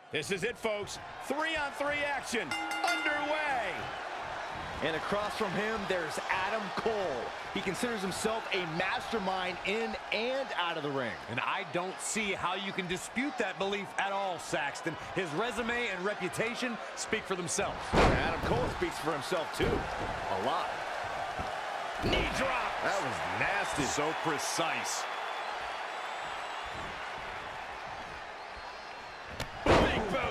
This is it, folks. 3-on-3 action underway. And across from him, there's Adam Cole. He considers himself a mastermind in and out of the ring. And I don't see how you can dispute that belief at all, Saxton. His resume and reputation speak for themselves. Adam Cole speaks for himself, too. A lot. Knee drop. That was nasty. So precise. Big boot.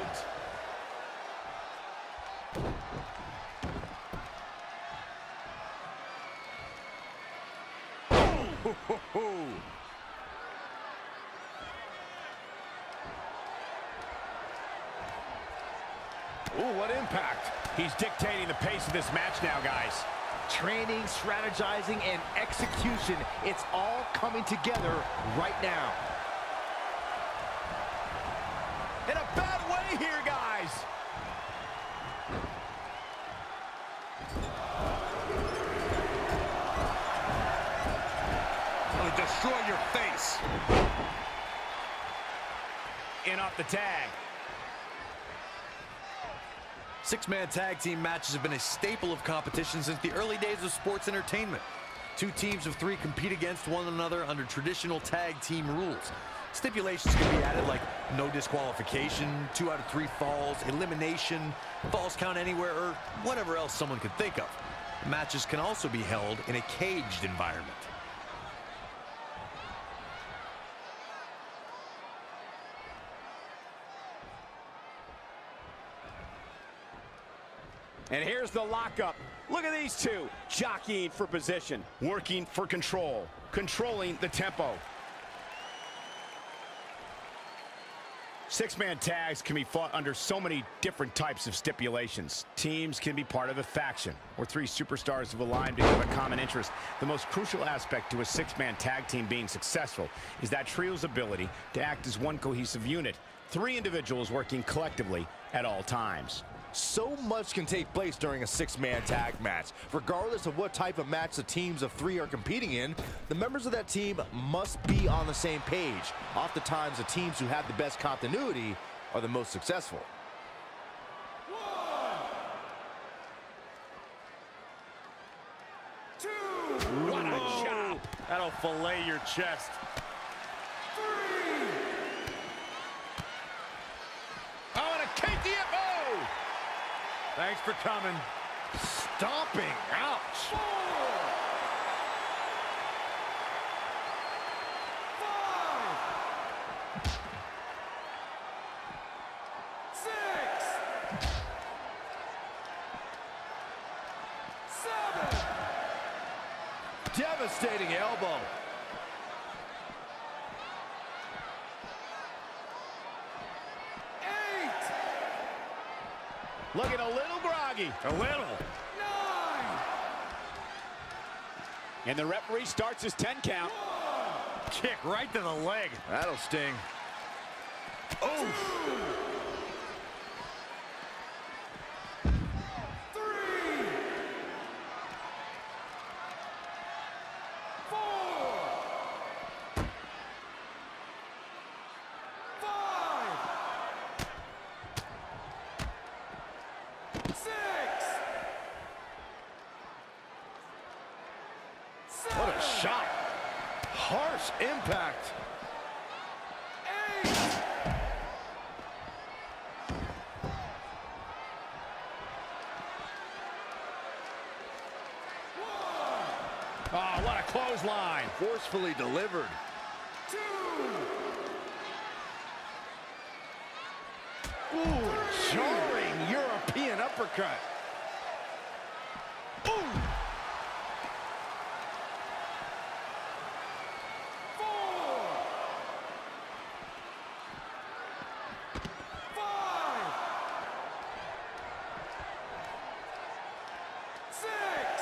Ooh, what impact. He's dictating the pace of this match now, guys. Training, strategizing, and execution. It's all coming together right now. In a bad way here, guys. Gonna destroy your face. In off the tag. Six-man tag team matches have been a staple of competition since the early days of sports entertainment. Two teams of three compete against one another under traditional tag team rules. Stipulations can be added like no disqualification, 2 out of 3 falls, elimination, falls count anywhere, or whatever else someone could think of. Matches can also be held in a caged environment. And here's the lockup. Look at these two, jockeying for position, working for control, controlling the tempo. Six-man tags can be fought under so many different types of stipulations. Teams can be part of a faction, or 3 superstars have aligned because of a common interest. The most crucial aspect to a six-man tag team being successful is that trio's ability to act as one cohesive unit, 3 individuals working collectively at all times. So much can take place during a 6-man tag match. Regardless of what type of match the teams of 3 are competing in, the members of that team must be on the same page. Oftentimes, the teams who have the best continuity are the most successful. 1, 2. What a chop! That'll fillet your chest. 3. Oh, and a KTFO! Thanks for coming. Stomping. Ouch. 4, 5, 6, 7. Devastating elbow. 8. Looking a little groggy. A little. 9. And the referee starts his 10 count. 1. Kick right to the leg. That'll sting. Oh. 2. 3. 4. 5. 6. What a shot. Harsh impact. 8. Oh, what a clothesline. Forcefully delivered. 2. Ooh, jarring European uppercut. Ooh. 4. 5. 6.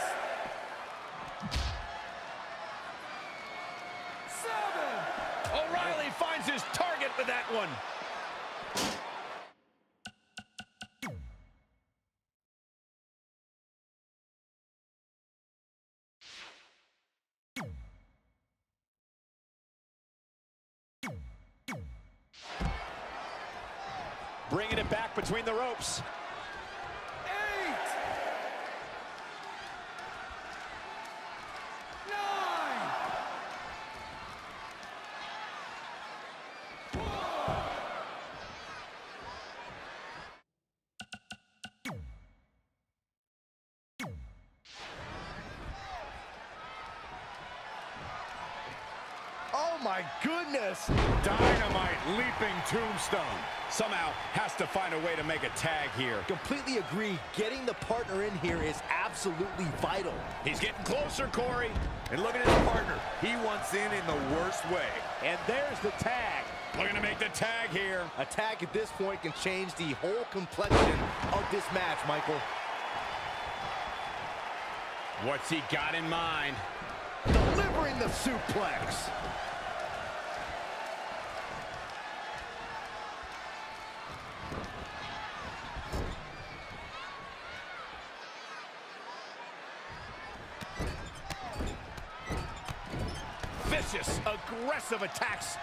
7. O'Reilly finds his target with that one. Bringing it back between the ropes. 8, 9. Oh my goodness! Dynamite leaping tombstone. Somehow has to find a way to make a tag here. Completely agree. Getting the partner in here is absolutely vital. He's getting closer, Corey. And look at his partner. He wants in the worst way. And there's the tag. Looking to make the tag here. A tag at this point can change the whole complexion of this match, Michael. What's he got in mind? Delivering the suplex. Vicious, aggressive attacks.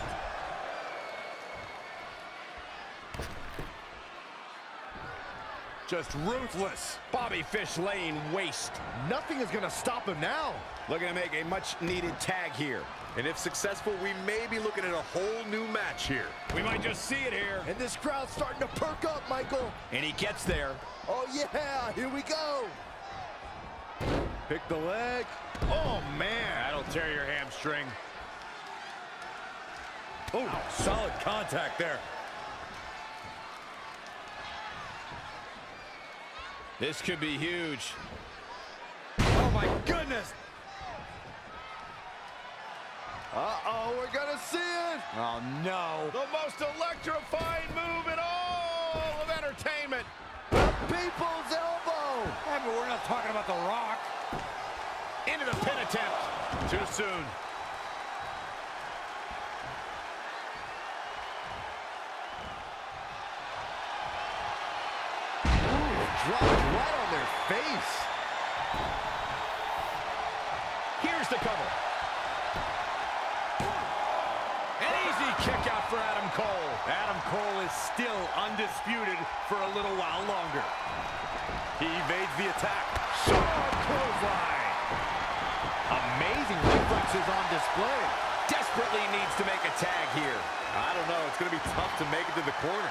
Just ruthless. Bobby Fish laying waste. Nothing is going to stop him now. Looking to make a much-needed tag here. And if successful, we may be looking at a whole new match here. We might just see it here. And this crowd's starting to perk up, Michael. And he gets there. Oh, yeah. Here we go. Pick the leg. Oh, man. That'll tear your hamstring. Oh, solid contact there. This could be huge. Oh, my goodness. Uh-oh, we're going to see it. Oh, no. The most electrifying move in all of entertainment. People's elbow. Yeah, but we're not talking about The Rock. Into the pin attempt. Too soon. Dropped right on their face. Here's the cover. An easy kick out for Adam Cole. Adam Cole is still undisputed for a little while longer. He evades the attack. Sharp clothesline. Amazing reflexes on display. Desperately needs to make a tag here. I don't know. It's going to be tough to make it to the corner.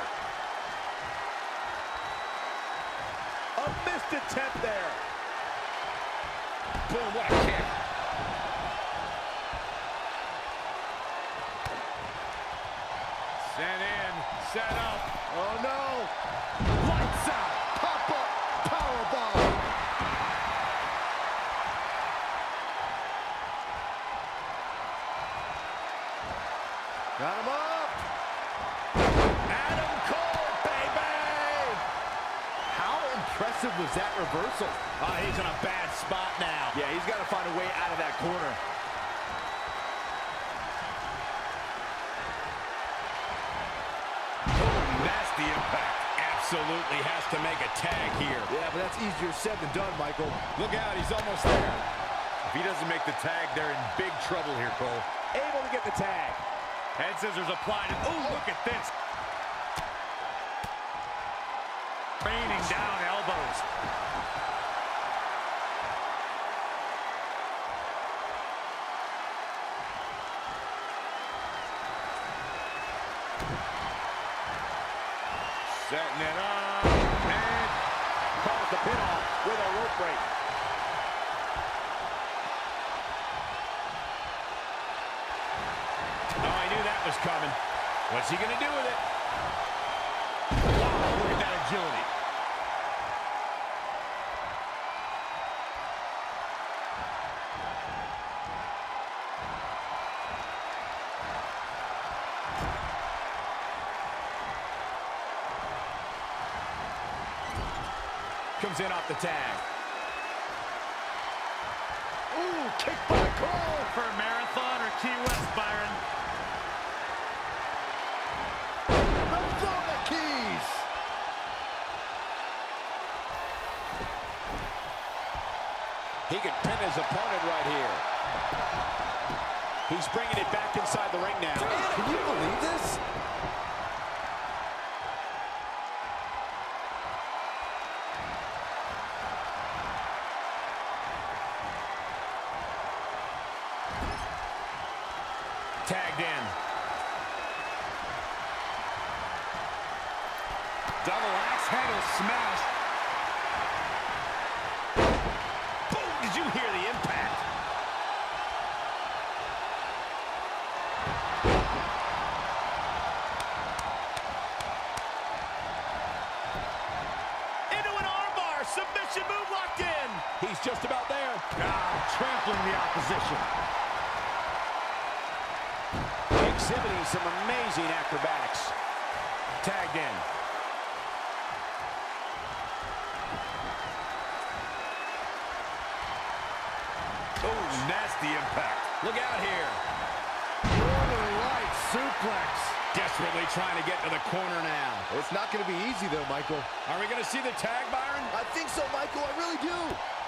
A missed attempt there. Boom, what a kick. Sent in, set up. Oh, no. Lights out. Pop-up powerbomb. Got him up. Adam Cole, baby! How impressive was that reversal? Oh, he's in a bad spot now. Yeah, he's got to find a way out of that corner. Nasty impact. Absolutely has to make a tag here. Yeah, but that's easier said than done, Michael. Look out, he's almost there. If he doesn't make the tag, they're in big trouble here, Cole. Able to get the tag. Head scissors applied. Oh, look at this. Raining down elbows. Setting it up. And calls the pin off with a rope break. Oh, I knew that was coming. What's he going to do with it? Wow, look at that agility. Comes in off the tag. Ooh, kick by Cole. For Marathon or Key West, Byron. The Florida Keys. He could pin his opponent right here. He's bringing it back inside the ring now. Can you believe this? tagged in. Double axe handle smash. Boom! Did you hear the impact? Into an armbar. Submission move locked in. He's just about there. Trampling the opposition. Exhibiting some amazing acrobatics. Tagged in. Oh, nasty impact. Look out here. Northern Lights suplex. Desperately trying to get to the corner now. It's not going to be easy, though, Michael. Are we going to see the tag, Byron? I think so, Michael. I really do.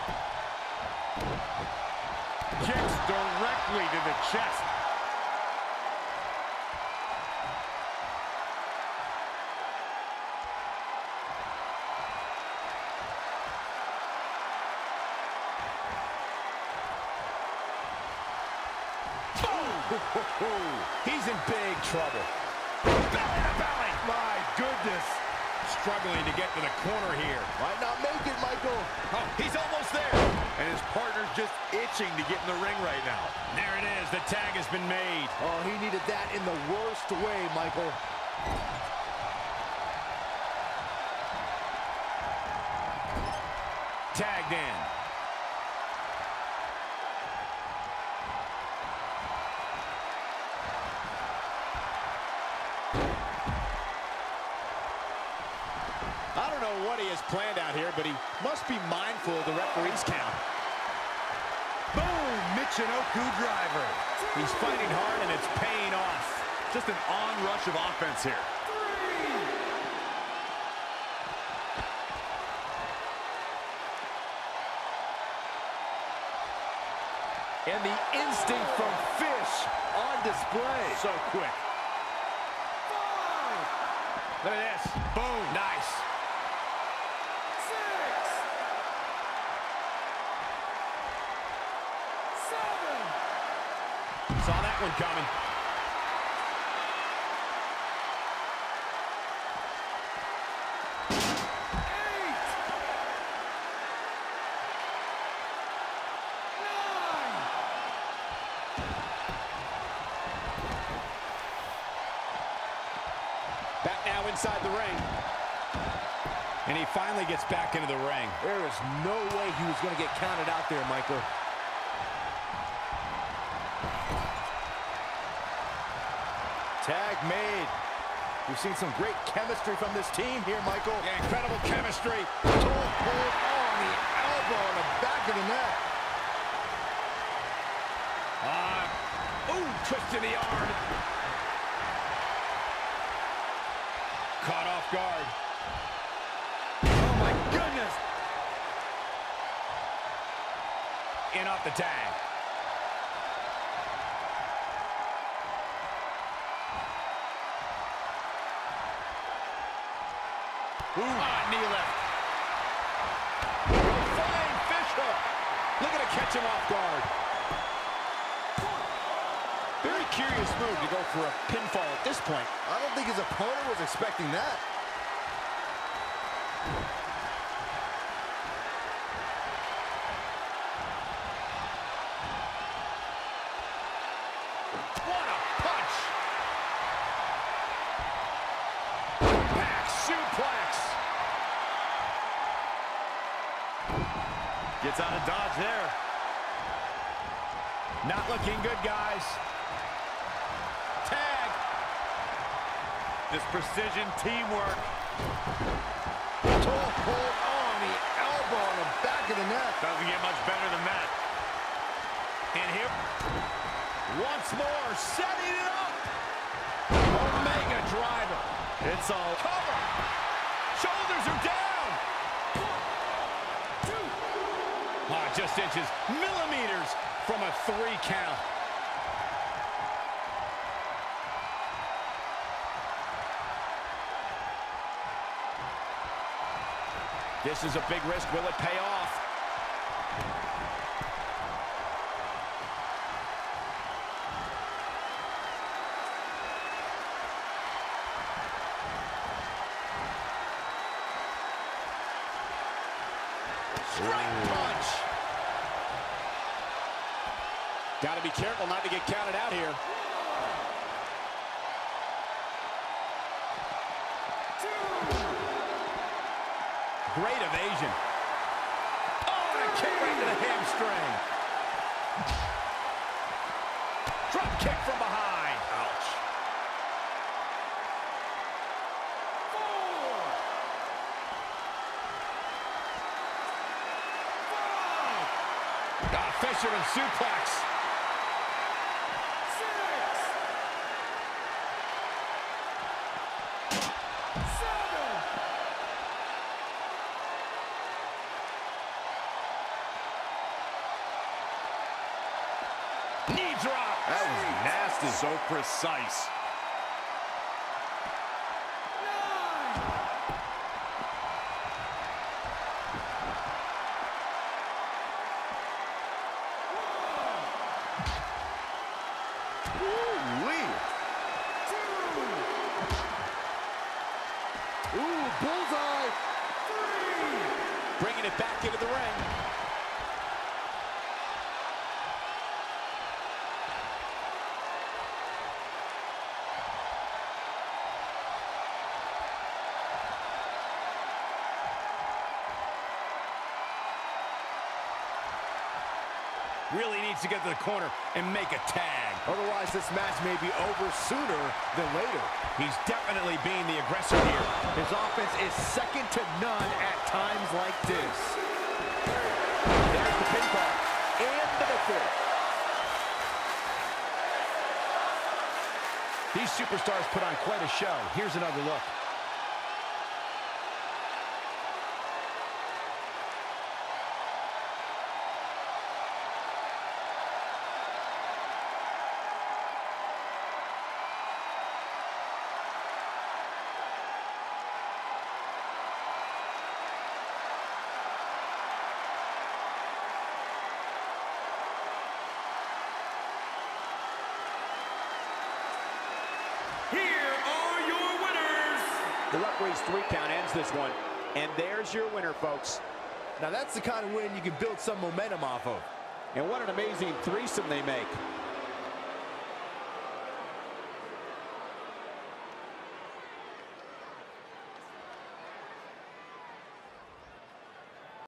Kicks directly to the chest. He's in big trouble. Belly to belly. My goodness. Struggling to get to the corner here. Might not make it, Michael. Oh, he's almost there. And his partner's just itching to get in the ring right now. There it is. The tag has been made. Oh, he needed that in the worst way, Michael. Tagged in. I don't know what he has planned out here, but he must be mindful of the referee's count. Boom! Michinoku driver. He's fighting hard, and it's paying off. Just an onrush of offense here. And the instinct from Fish on display. So quick. Look at this. Boom. Nice. Saw that one coming. Back now inside the ring. And he finally gets back into the ring. There is no way he was going to get counted out there, Michael. Tag made. We've seen some great chemistry from this team here, Michael. Yeah, incredible chemistry. Toe hold on the elbow on the back of the neck. Ooh, twist to the arm. Caught off guard. Oh, my goodness. In off the tag. Knee left. Flying fish hook. Looking to catch him off guard. Very curious move to go for a pinfall at this point. I don't think his opponent was expecting that. What a punch! Back suplex. Gets out of dodge there. Not looking good, guys. Tag. This precision teamwork. Toe hold on the elbow on the back of the neck. Doesn't get much better than that. And here, once more, setting it up. Omega driver. It's all Cover. Shoulders are down. Just inches, millimeters from a 3 count. This is a big risk. Will it pay off? Straight punch. Got to be careful not to get counted out here. Great evasion. Oh, and a kick right to the hamstring. Drop kick from behind. Ouch. 4, 5. Fisherman suplex. 6, 7. Knee drop. That was nasty. So precise. 9. Woo-wee. 2. Ooh, bullseye. 3. Bringing it back into the ring. Really needs to get to the corner and make a tag. Otherwise, this match may be over sooner than later. He's definitely being the aggressor here. His offense is second to none at times like this. There's the pinfall. And the victory. These superstars put on quite a show. Here's another look. The referee's 3 count ends this one. And there's your winner, folks. Now that's the kind of win you can build some momentum off of. And what an amazing threesome they make.